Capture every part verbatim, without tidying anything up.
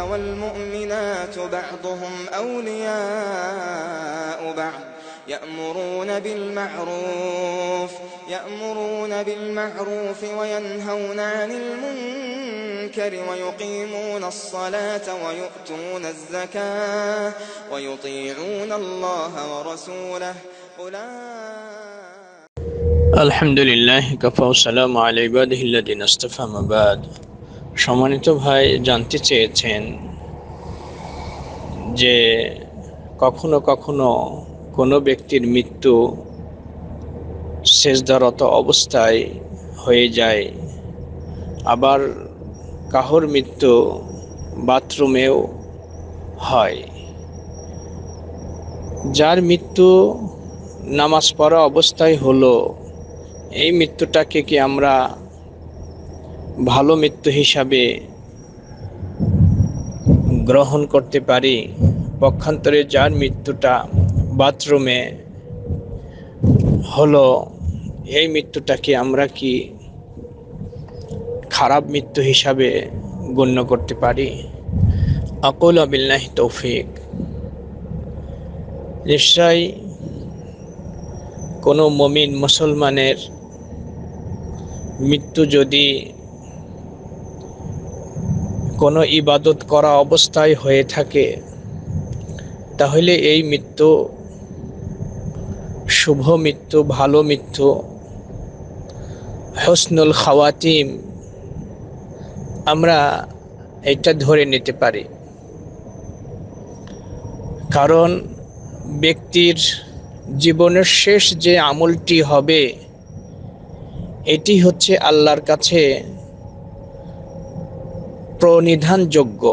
والمؤمنات بعضهم أولياء بعض يأمرون بالمعروف يأمرون بالمعروف وينهون عن المنكر ويقيمون الصلاة ويؤتون الزكاة ويطيعون الله ورسوله أولئك الحمد لله كفى والسلام على عباده الذين اصطفى ما بعد। সম্মানিত ভাই জানতে চেয়েছেন যে কখনো কখনো কোনো ব্যক্তির মৃত্যু সেজদারত অবস্থায় হয়ে যায়, আবার কাহর মৃত্যু বাথরুমেও হয়। যার মৃত্যু নামাজ পড়া অবস্থায় হলো, এই মৃত্যুটাকে কি আমরা ভালো মৃত্যু হিসাবে গ্রহণ করতে পারি? পক্ষান্তরে যার মৃত্যুটা বাথরুমে হলো, এই মৃত্যুটাকে আমরা কি খারাপ মৃত্যু হিসাবে গণ্য করতে পারি? আকুলু বিল্লাহি তৌফিক। নিশ্চয় কোনো মুমিন মুসলমানের মৃত্যু যদি কোনো ইবাদত করা অবস্থায় হয়ে থাকে, তাহলে এই মৃত্যু শুভ মৃত্যু, ভালো মৃত্যু, হুসনুল খাওয়াতিম আমরা এটা ধরে নিতে পারি। কারণ ব্যক্তির জীবনের শেষ যে আমলটি হবে, এটি হচ্ছে আল্লাহর কাছে প্রণিধানযোগ্য।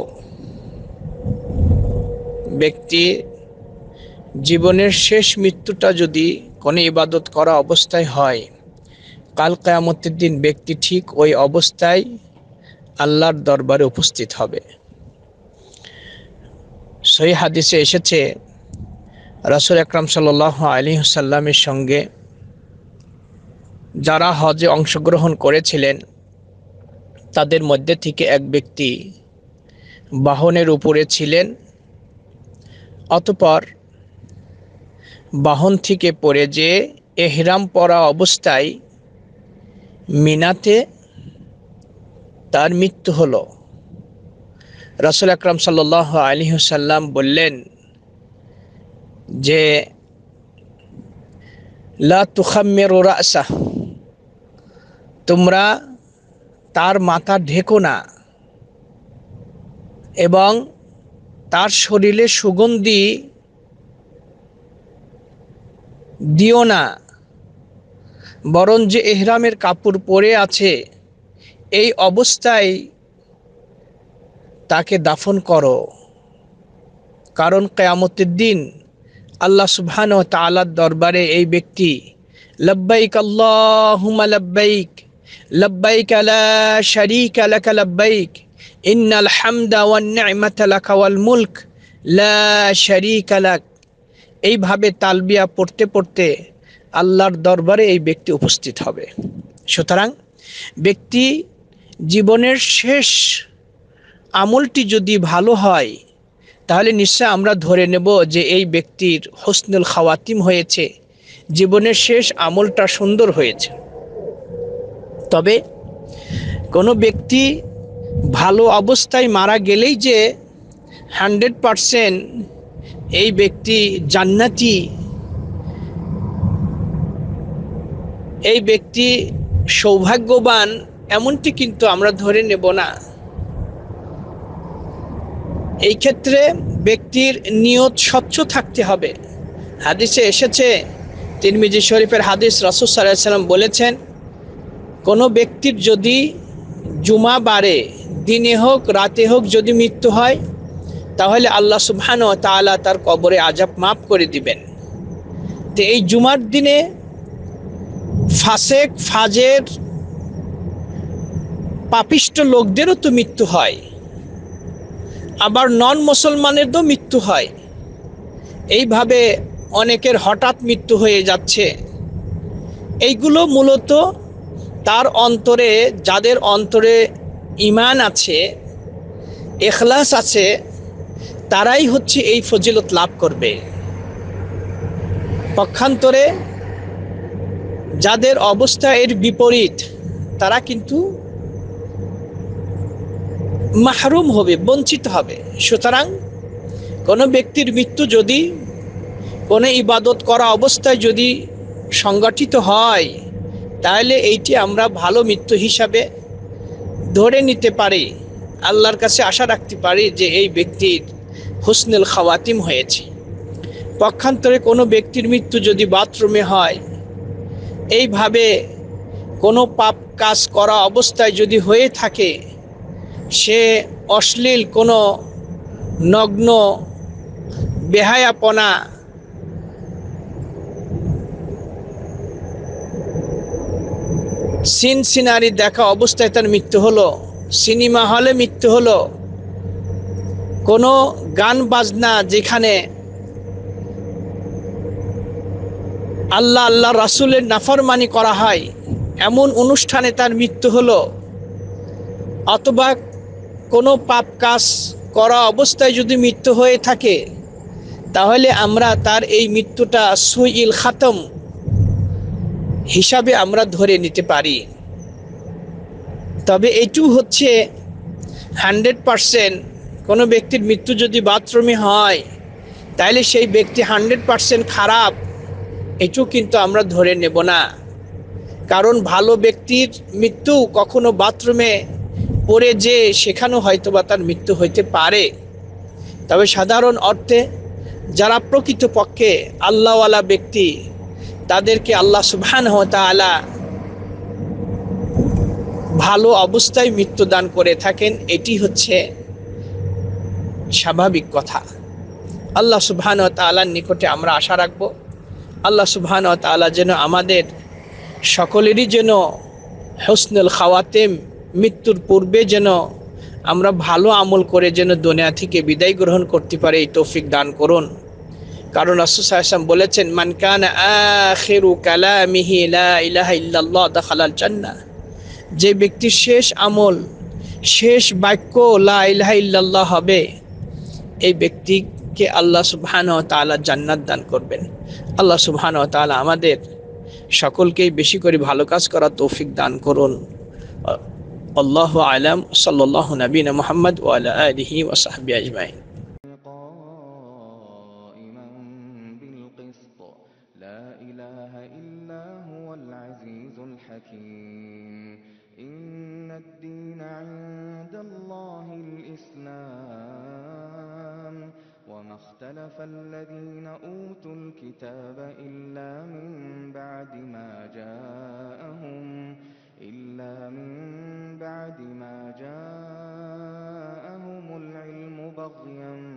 ব্যক্তি জীবনের শেষ মৃত্যুটা যদি কোনো ইবাদত করা অবস্থায় হয়, কাল কিয়ামতের দিন ব্যক্তি ঠিক ওই অবস্থায় আল্লাহর দরবারে উপস্থিত হবে। সহিহ হাদিসে এসেছে, রাসূল আকরাম সাল্লাল্লাহু আলাইহি ওয়াসাল্লামের সঙ্গে যারা হজে অংশগ্রহণ করেছিলেন, তাদের মধ্যে থেকে এক ব্যক্তি বাহনের উপরে ছিলেন। অতঃপর বাহন থেকে পড়ে যে এহরাম পরা অবস্থায় মিনাতে তার মৃত্যু হলো। রাসূল আকরাম সাল্লাল্লাহু আলাইহি ওয়াসাল্লাম বললেন যে লা তুখাম্মিরু রাসা, তোমরা তার মাথা ঢেকো না এবং তার শরীরে সুগন্ধি দিও না, বরং যে ইহরামের কাপড় পরে আছে এই অবস্থায় তাকে দাফন করো। কারণ কিয়ামতের দিন আল্লাহ সুবহানাহু ওয়া তাআলার দরবারে এই ব্যক্তি লব্বাইক আল্লাহুম্মা লব্বাইক লব্বাইক লা শারীকা লাকা লব্বাইক ইন্নাল হামদা ওয়ান নি'মাতা লাকা ওয়াল মুলক লা শারীকা লাক, এইভাবে তালবিয়া পড়তে পড়তে আল্লাহর দরবারে এই ব্যক্তি উপস্থিত হবে। সুতরাং ব্যক্তি জীবনের শেষ আমলটি যদি ভালো হয়, তাহলে নিশ্চয় আমরা ধরে নেব যে এই ব্যক্তির হুসনুল খাওয়াতিম হয়েছে, জীবনের শেষ আমলটা সুন্দর হয়েছে। তবে কোনো ব্যক্তি ভালো অবস্থায় মারা গেলেই যে হান্ড্রেড পারসেন্ট এই ব্যক্তি জান্নাতি, এই ব্যক্তি সৌভাগ্যবান, এমনটি কিন্তু আমরা ধরে নেব না। এই ক্ষেত্রে ব্যক্তির নিয়ত স্বচ্ছ থাকতে হবে। হাদিসে এসেছে, তিরমিজি শরীফের হাদিস, রাসূল সাল্লাল্লাহু আলাইহি ওয়াসাল্লাম বলেছেন, কোনো ব্যক্তির যদি জুমা বারে দিনে হোক রাতে হোক যদি মৃত্যু হয়, তাহলে আল্লাহ সুবহানাহু ওয়া তাআলা তার কবরে আযাব মাফ করে দিবেন। তো এই জুমার দিনে ফাসেক ফাজের পাপিষ্ট লোকদেরও তো মৃত্যু হয়, আবার নন মুসলমানেরও মৃত্যু হয়। এইভাবে অনেকের হঠাৎ মৃত্যু হয়ে যাচ্ছে। এইগুলো মূলত তার অন্তরে, যাদের অন্তরে ঈমান আছে, ইখলাস আছে তারাই হচ্ছে এই ফজিলত লাভ করবে। পক্ষান্তরে যাদের অবস্থা এর বিপরীত তারা কিন্তু মাহরুম হবে, বঞ্চিত হবে। সুতরাং কোনো ব্যক্তির মৃত্যু যদি কোনো ইবাদত করা অবস্থায় যদি সংগঠিত হয়, তাহলে এইটি আমরা ভালো মৃত্যু হিসাবে ধরে নিতে পারি, আল্লাহর কাছে আশা রাখতে পারি যে এই ব্যক্তির হুসনুল খাওয়াতিম হয়েছে। পক্ষান্তরে কোনো ব্যক্তির মৃত্যু যদি বাথরুমে হয়, এইভাবে কোনো পাপ কাজ করা অবস্থায় যদি হয়ে থাকে, সে অশ্লীল কোনো নগ্ন বেহায়াপনা সিন সিনারি দেখা অবস্থায় তার মৃত্যু হলো, সিনেমা হলে মৃত্যু হলো, কোনো গান বাজনা যেখানে আল্লাহ আল্লাহ রাসূলের নাফরমানি করা হয় এমন অনুষ্ঠানে তার মৃত্যু হলো, অথবা কোনো পাপ কাজ করা অবস্থায় যদি মৃত্যু হয়ে থাকে, তাহলে আমরা তার এই মৃত্যুটা সুইল খাতম হিসাবে আমরা ধরে নিতে পারি। তবে এইটু হচ্ছে হান্ড্রেড পারসেন্ট কোনো ব্যক্তির মৃত্যু যদি বাথরুমে হয়, তাহলে সেই ব্যক্তি হান্ড্রেড পারসেন্ট খারাপ, এটু কিন্তু আমরা ধরে নেব না। কারণ ভালো ব্যক্তির মৃত্যু কখনো বাথরুমে পড়ে যে সেখানেও হয়তো বা তার মৃত্যু হইতে পারে। তবে সাধারণ অর্থে যারা প্রকৃতপক্ষে আল্লাহওয়ালা ব্যক্তি, তাদেরকে আল্লাহ সুবহানাহু ওয়া তাআলা ভালো অবস্থায় মৃত্যু দান করে থাকেন, এটি হচ্ছে স্বাভাবিক কথা। আল্লাহ সুবহানাহু ওয়া তাআলার নিকটে আমরা আশা রাখব, আল্লাহ সুবহানাহু ওয়া তাআলা যেন আমাদের সকলেরই যেন হুসনুল খাওয়াতিম, মৃত্যুর পূর্বে যেন আমরা ভালো আমল করে যেন দুনিয়া থেকে বিদায় গ্রহণ করতে পারি, এই তৌফিক দান করুন। কারণ রাসূল সাল্লাল্লাহু আলাইহি ওয়াসাল্লাম বলেছেন, মান কানা আখিরু কালামিহি লা ইলাহা ইল্লাল্লাহ দাখালাল জান্নাহ, যে ব্যক্তির শেষ আমল, শেষ বাক্য লা ইলাহা ইল্লাল্লাহ হবে, এই ব্যক্তিকে আল্লাহ সুবহানাহু ওয়া তাআলা জান্নাত দান করবেন। আল্লাহ সুবহানাহু ওয়া তাআলা আমাদের সকলকেই বেশি করে ভালো কাজ করার তৌফিক দান করুন। আল্লাহু আ'লাম। সাল্লাল্লাহু নবিনা মুহাম্মদ ওয়া আলা আলিহি ওয়া সাহবিহি আজমাইন। قائما بالقسط لا إله إلا هو العزيز الحكيم إن الدين عند الله الإسلام وما اختلف الذين أوتوا الكتاب إلا من بعد ما جاءهم إلا من بعد ما جاءهم العلم بغيا